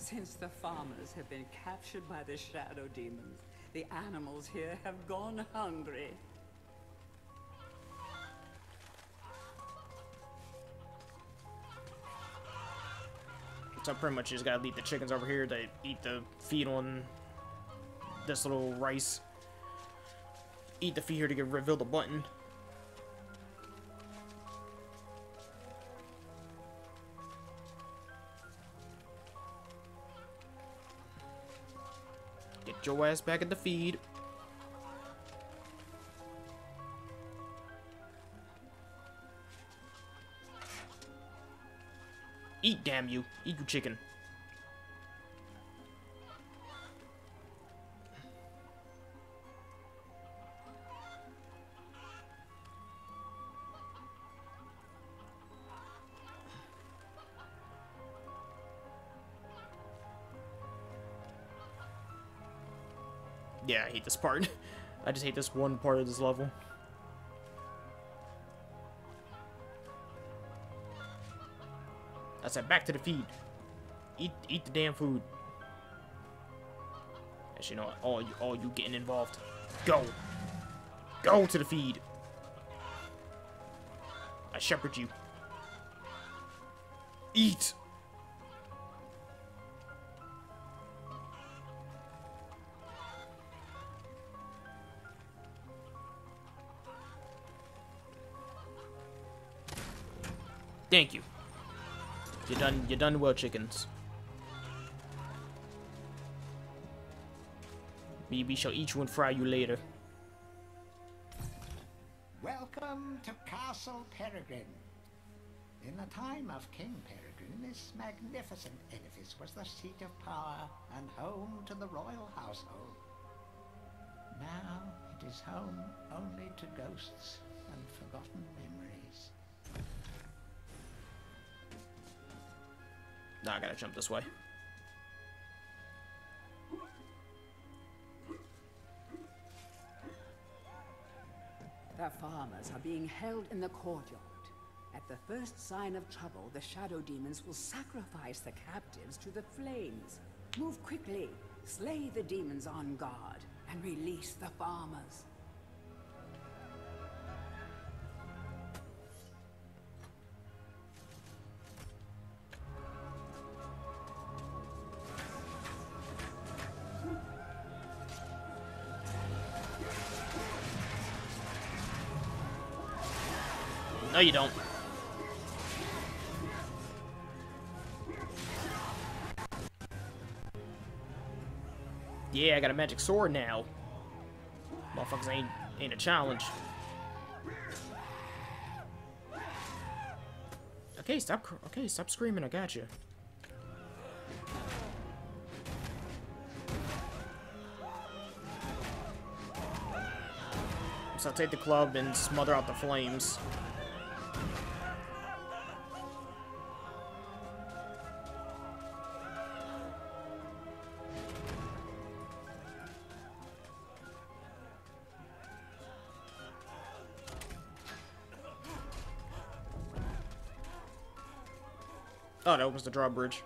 Since the farmers have been captured by the shadow demons, the animals here have gone hungry. So pretty much you just gotta leave the chickens over here to eat the feed on this little rice. Eat the feed here to get reveal the button. Get your ass back at the feed. Eat, damn you. Eat, you chicken. Yeah, I hate this part. I just hate this one part of this level. I said back to the feed. Eat the damn food. Actually, you know what? All you getting involved. Go. Go to the feed. I shepherd you. Eat. Thank you. You done well, chickens. We shall eat you and fry you later. Welcome to Castle Peregrine. In the time of King Peregrine, this magnificent edifice was the seat of power and home to the royal household. Now it is home only to ghosts and forgotten memories. Nah, I gotta jump this way. The farmers are being held in the courtyard. At the first sign of trouble, the shadow demons will sacrifice the captives to the flames. Move quickly, slay the demons on guard, and release the farmers. No, you don't. Yeah, I got a magic sword now. Motherfuckers ain't a challenge. Okay, stop screaming. I got you. So I'll take the club and smother out the flames. Oh, that opens the drawbridge.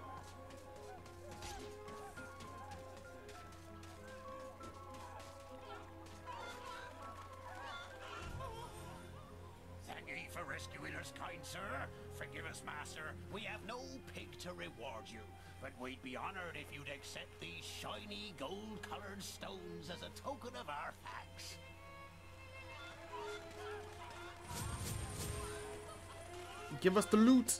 Thank ye for rescuing us, kind sir. Forgive us, master. We have no pig to reward you, but we'd be honored if you'd accept these shiny gold-colored stones as a token of our thanks. Give us the loot.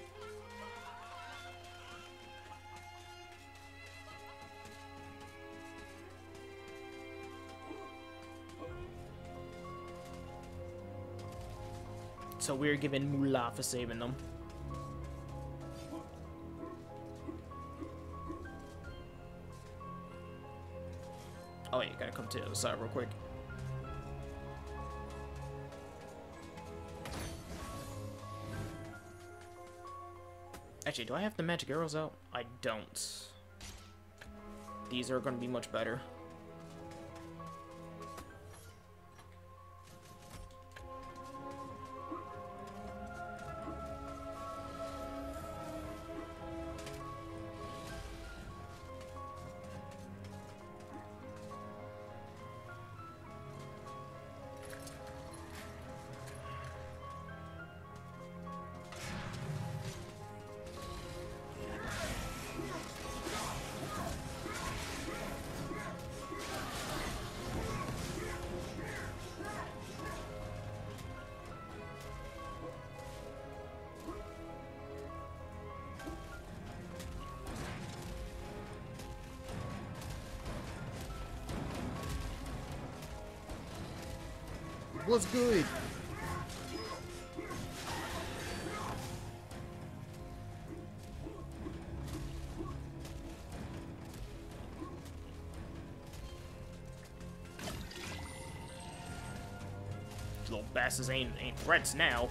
So we're giving moolah for saving them. Oh yeah, gotta come to the other side real quick. Actually, do I have the magic arrows out? I don't. These are gonna be much better. What's good? Little bastards ain't threats now.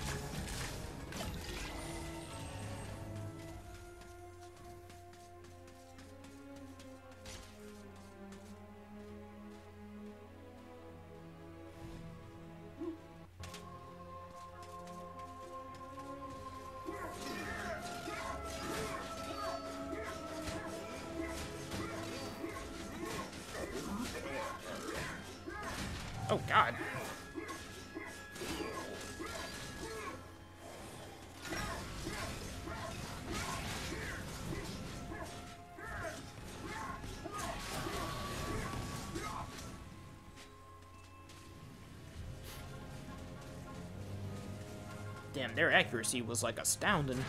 Oh God. Damn, their accuracy was like astounding.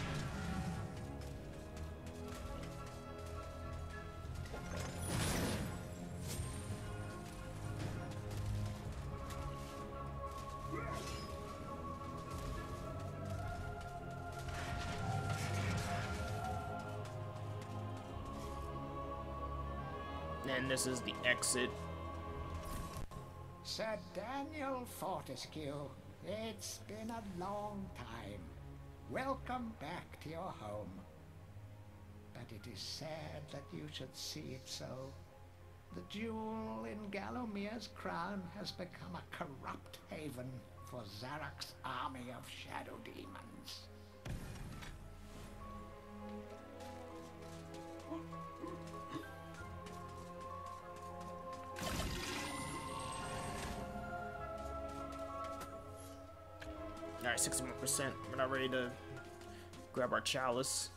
And this is the exit. Sir Daniel Fortescue, it's been a long time. Welcome back to your home. But it is sad that you should see it so. The jewel in Gallowmere's crown has become a corrupt haven for Zarok's army of shadow demons. Alright, 61%. We're not ready to grab our chalice.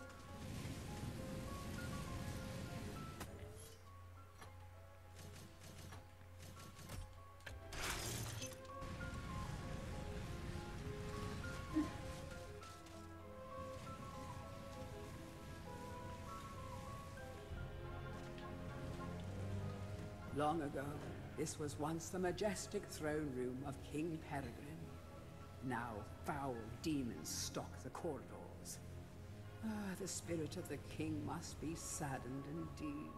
Long ago, this was once the majestic throne room of King Peregrine. Now, foul demons stalk the corridors. Ah, the spirit of the king must be saddened indeed.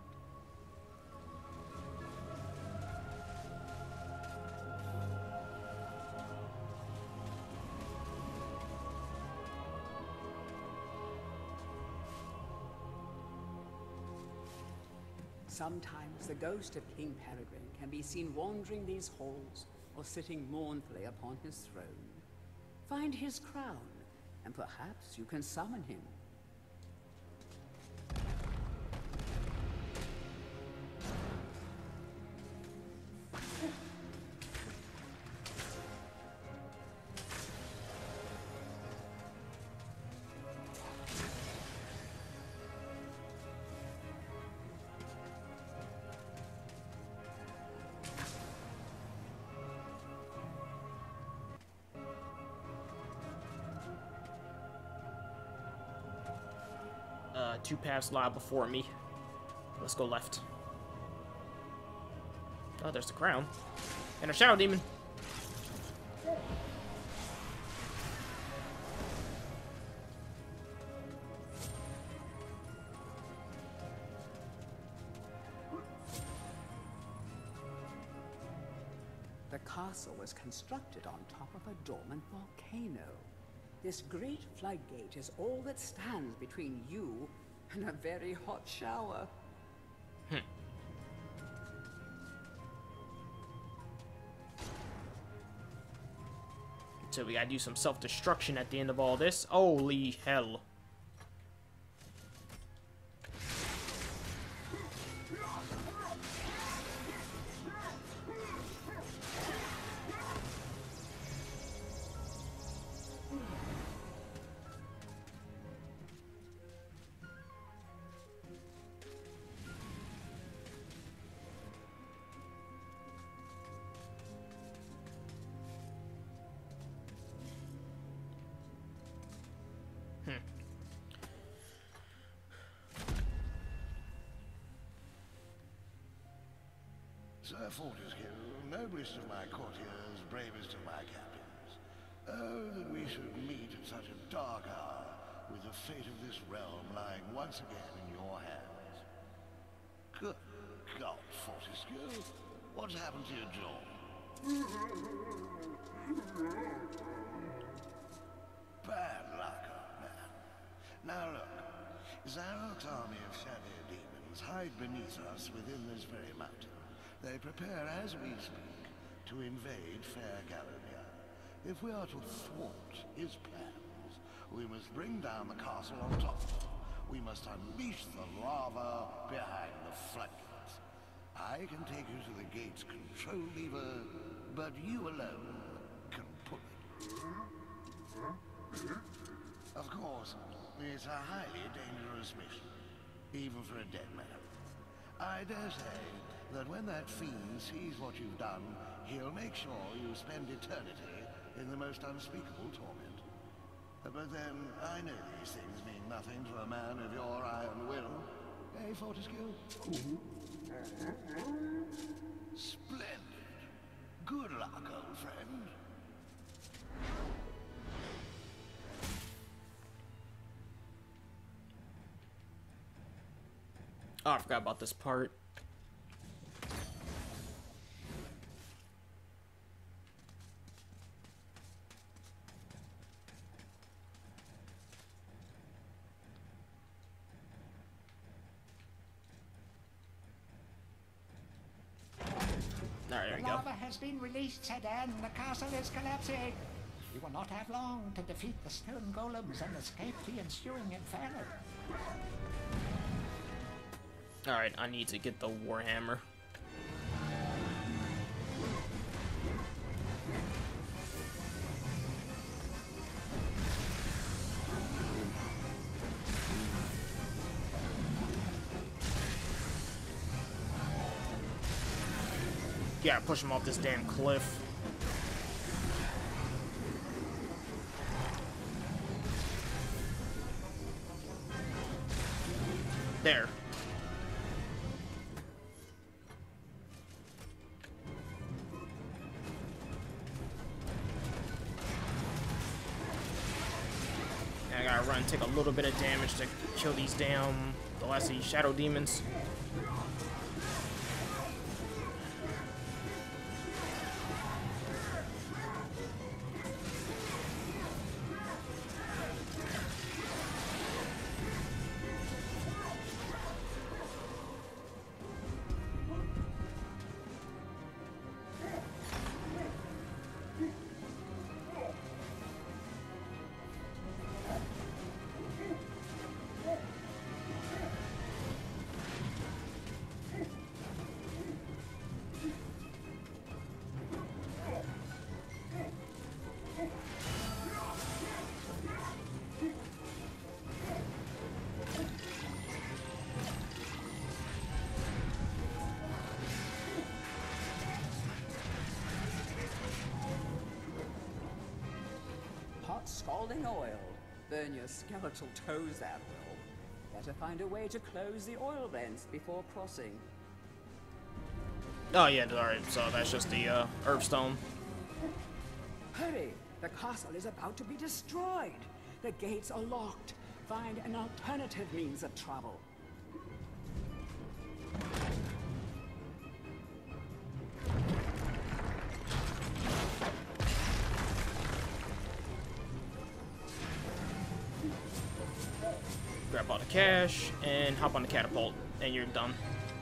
Sometimes the ghost of King Peregrine can be seen wandering these halls or sitting mournfully upon his throne. Find his crown, and perhaps you can summon him. Two paths lie before me. Let's go left. Oh, there's the crown. And a shadow demon. The castle was constructed on top of a dormant volcano. This great floodgate is all that stands between you and a very hot shower. So we gotta do some self-destruction at the end of all this. Holy hell. Sir Fortescue, noblest of my courtiers, bravest of my captains. Oh, that we should meet at such a dark hour, with the fate of this realm lying once again in your hands. Good God, Fortescue, what's happened to your jaw? Bad luck, old man. Now look, Zarok's army of shadow demons hide beneath us within this very mountain. They prepare as we speak to invade Fair Gallownia. If we are to thwart his plans, we must bring down the castle on top. We must unleash the lava behind the floodgates. I can take you to the gate's control lever, but you alone can pull it. Of course, it's a highly dangerous mission, even for a dead man. I dare say that when that fiend sees what you've done, he'll make sure you spend eternity in the most unspeakable torment. But then, I know these things mean nothing to a man of your iron will. Eh, Fortescue? Splendid. Good luck, old friend. Oh, I forgot about this part. Alright, there we The go. lava has been released, Sedan. The castle is collapsing. We will not have long to defeat the stone golems and escape the ensuing inferno. Alright, I need to get the Warhammer. Yeah, push him off this damn cliff. There. And I gotta run and take a little bit of damage to kill these damn, the last of these shadow demons. Hot scalding oil. Burn your skeletal toes, that will. Better find a way to close the oil vents before crossing. Oh yeah, alright, so that's just the Herbstone. Hurry! The castle is about to be destroyed. The gates are locked. Find an alternative means of travel. Grab all the cash and hop on the catapult, and you're done.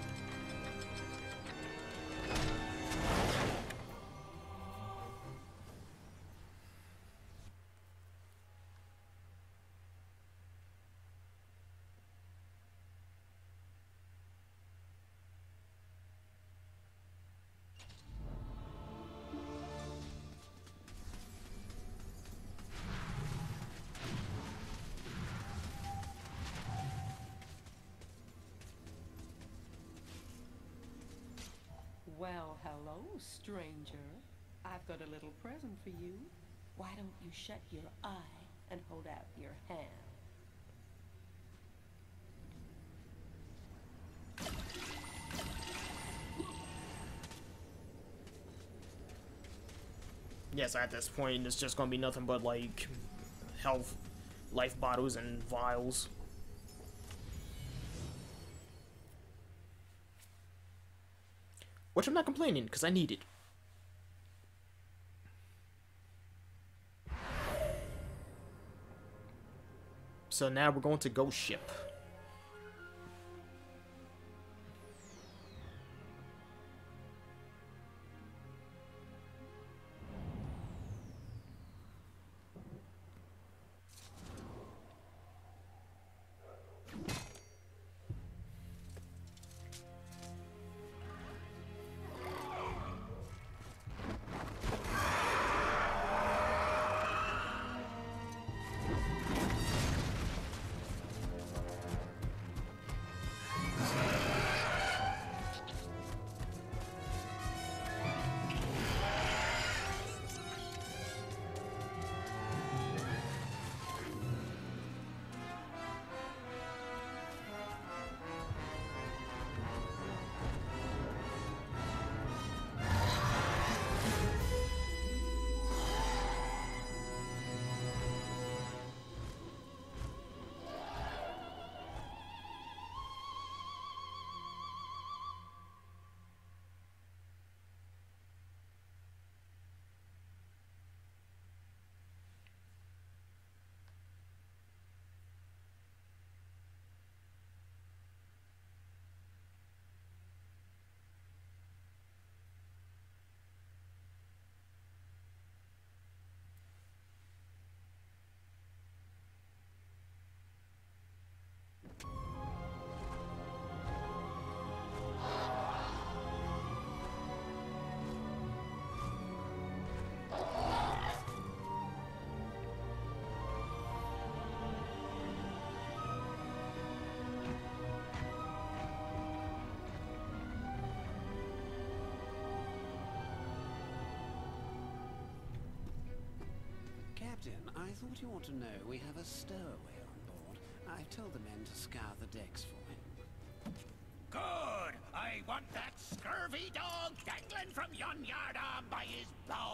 Well, hello, stranger. I've got a little present for you. Why don't you shut your eye and hold out your hand? Yes, at this point, it's just gonna be nothing but, like, health, life bottles, and vials. Which I'm not complaining, because I need it. So now we're going to Ghost Ship. Captain, I thought you ought to know we have a stowaway on board. I've told the men to scour the decks for him. Good! I want that scurvy dog dangling from yon yardarm by his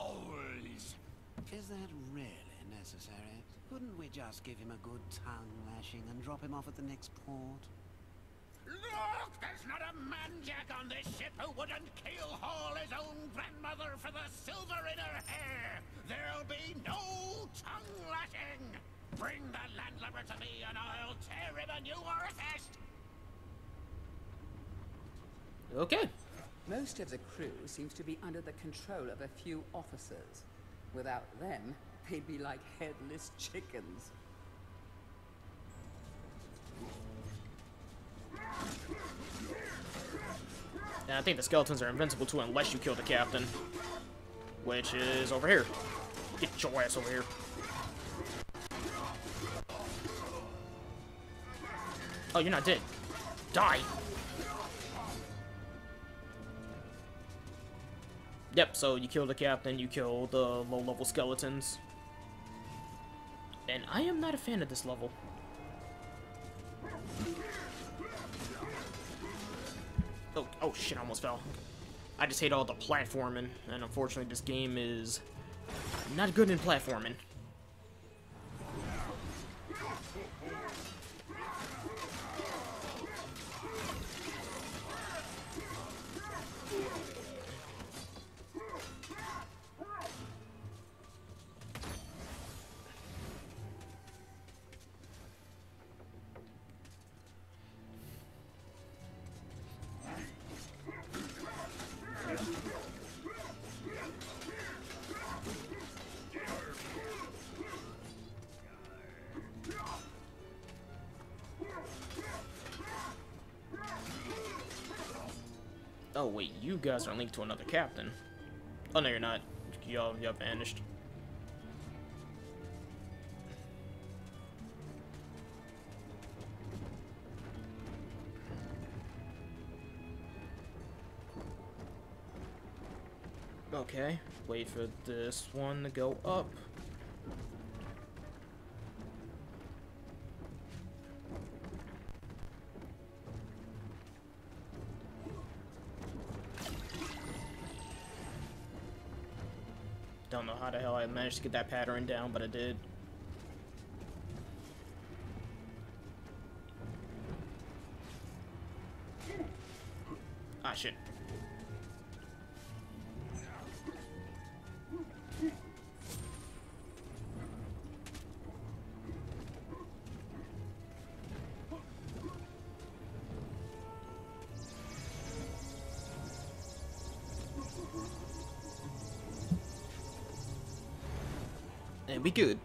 bowels! Is that really necessary? Couldn't we just give him a good tongue lashing and drop him off at the next port? Look! There's not a man-jack on this ship who wouldn't keel-haul his own grandmother for the silver in her hair! There'll be no tongue-lashing! Bring the landlubber to me and I'll tear him a new orifice! Okay. Most of the crew seems to be under the control of a few officers. Without them, they'd be like headless chickens. And I think the skeletons are invincible too unless you kill the captain. Which is over here. Get your ass over here. Oh, you're not dead. Die! Yep, so you kill the captain, you kill the low-level skeletons. And I am not a fan of this level. Oh shit, I almost fell. I just hate all the platforming, and unfortunately this game is not good in platforming. Oh wait, you guys are linked to another captain. Oh no, you're not. Y'all vanished. Okay, wait for this one to go up. Don't know how the hell I managed to get that pattern down, but I did. Ah, shit. And we good.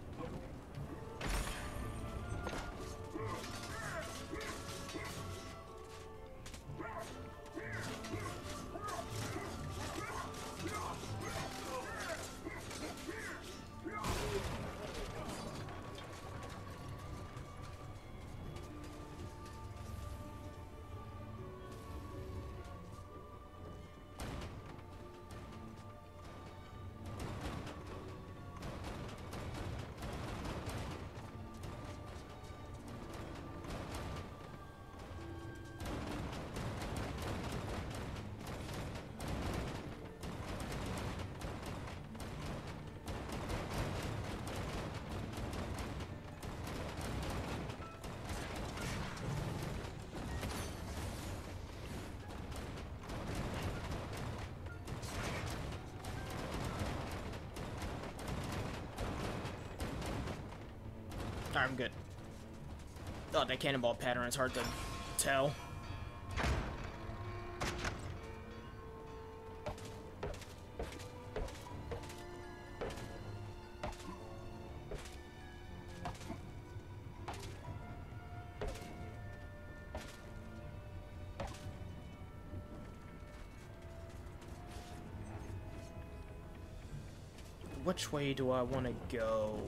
I'm good. Oh, that cannonball pattern is hard to tell. Which way do I want to go?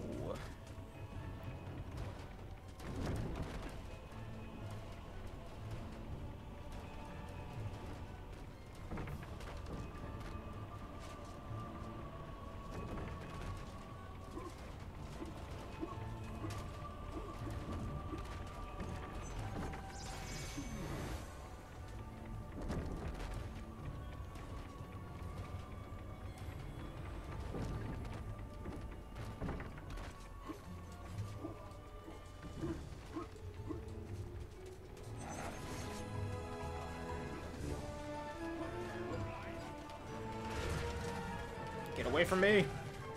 Get away from me.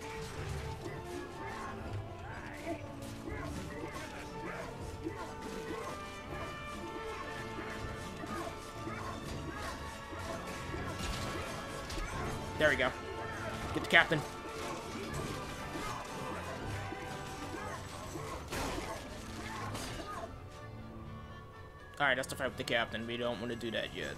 There we go. Get the captain. Alright, that's the fight with the captain. We don't want to do that yet.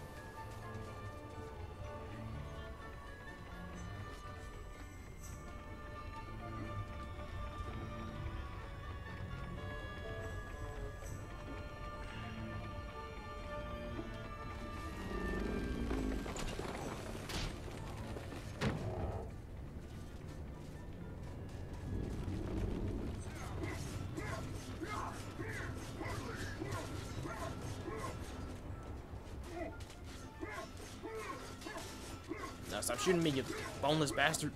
Now stop shooting me, you boneless bastard.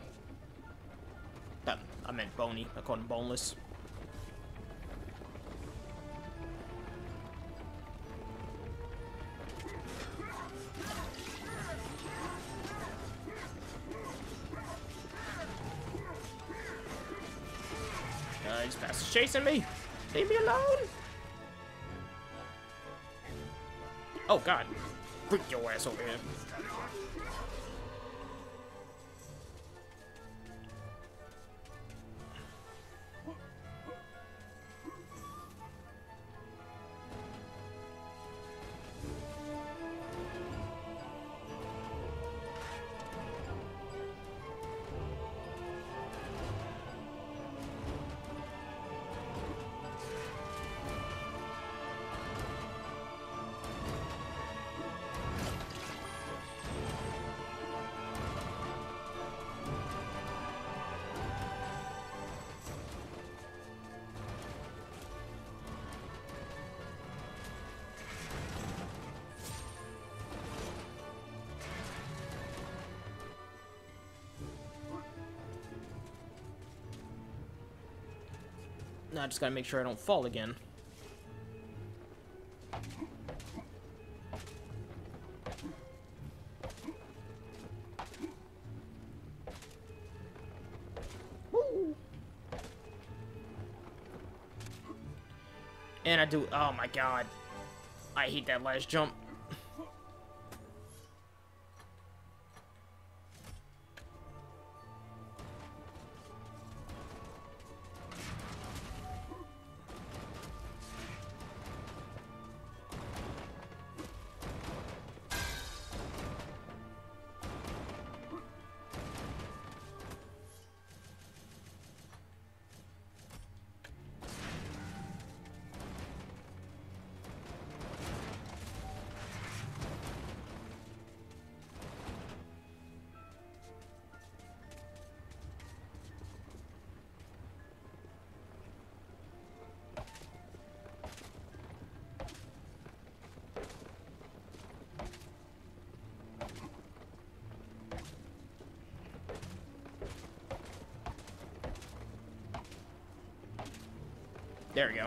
I meant bony. I called him boneless. This bastard's chasing me. Leave me alone. Oh god. Bring your ass over here. Now I just gotta make sure I don't fall again. Woo! And I do, oh my god. I hate that last jump. There we go.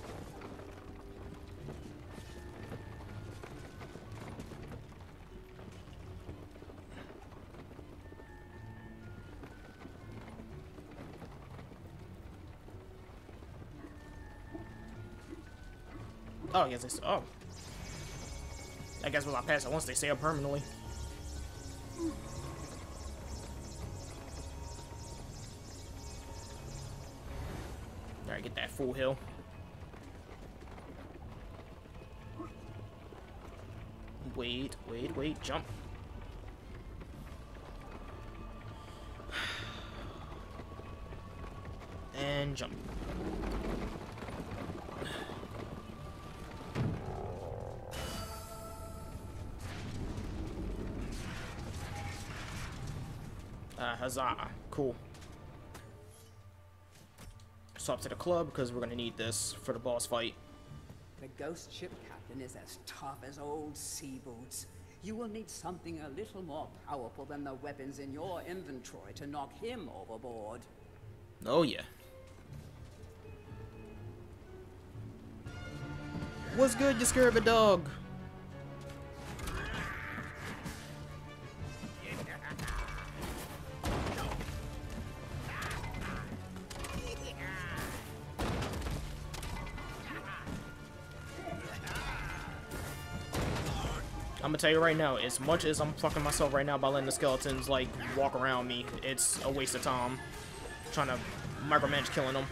Oh, yes, they, oh. I guess we'll not pass it once they stay up permanently. Alright, get that full heal. Wait, wait, wait, jump. And jump. Huzzah. Cool. So up to the club, because we're going to need this for the boss fight. The ghost ship captain is as tough as old sea boots. You will need something a little more powerful than the weapons in your inventory to knock him overboard. Oh, yeah. What's good, you scared of a dog? I'm gonna tell you right now, as much as I'm fucking myself right now by letting the skeletons, like, walk around me, it's a waste of time trying to micromanage killing them.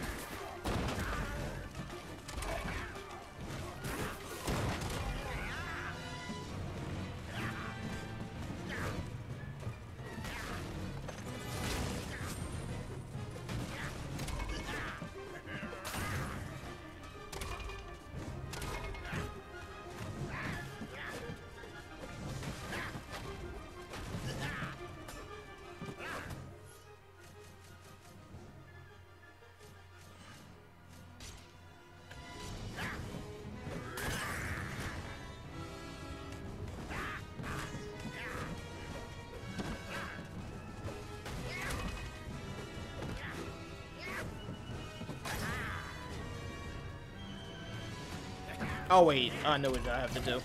Oh wait, I know what I have to do.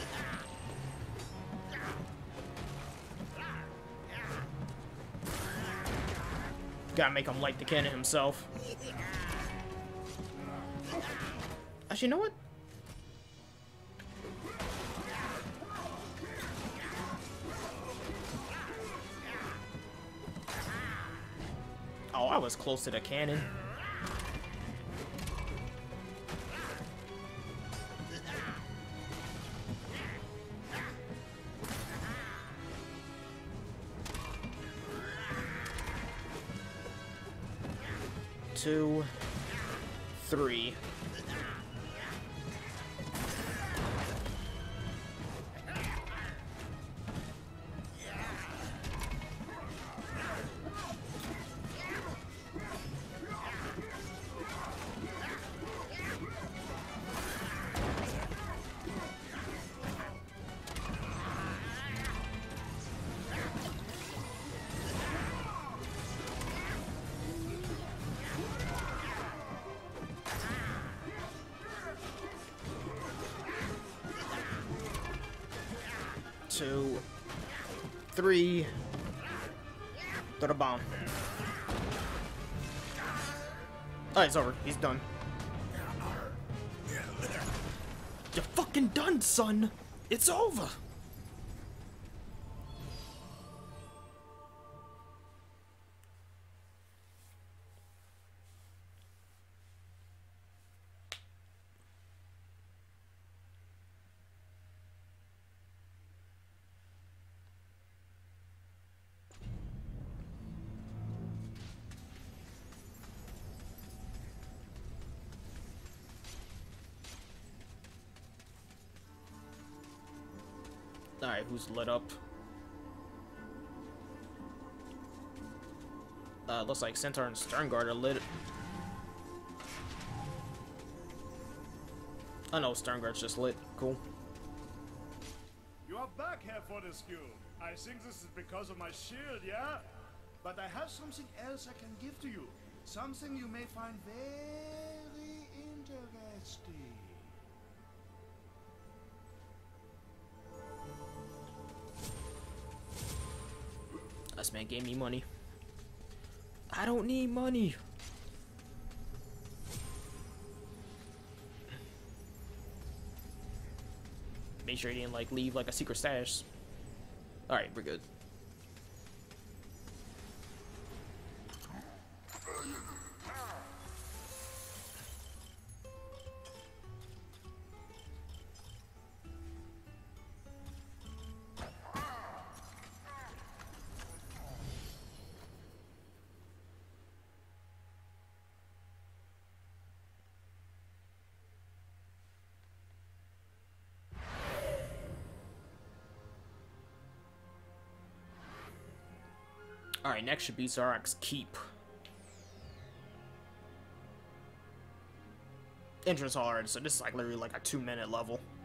Gotta make him light the cannon himself. Actually, you know what? Oh, I was close to the cannon. Two, three. 2, 3. Throw the bomb. Oh, it's over. He's done. You're fucking done, son. It's over. Alright, who's lit up? Looks like Centaur and Sterngard are lit. Oh no, Sterngard's just lit. Cool. You are back here for this guild. I think this is because of my shield, yeah? But I have something else I can give to you. Something you may find very interesting. This man gave me money. I don't need money. Make sure he didn't like leave like a secret stash. Alright, we're good. Alright, next should be Zarak's Keep. Entrance already, so this is like literally like a 2-minute level.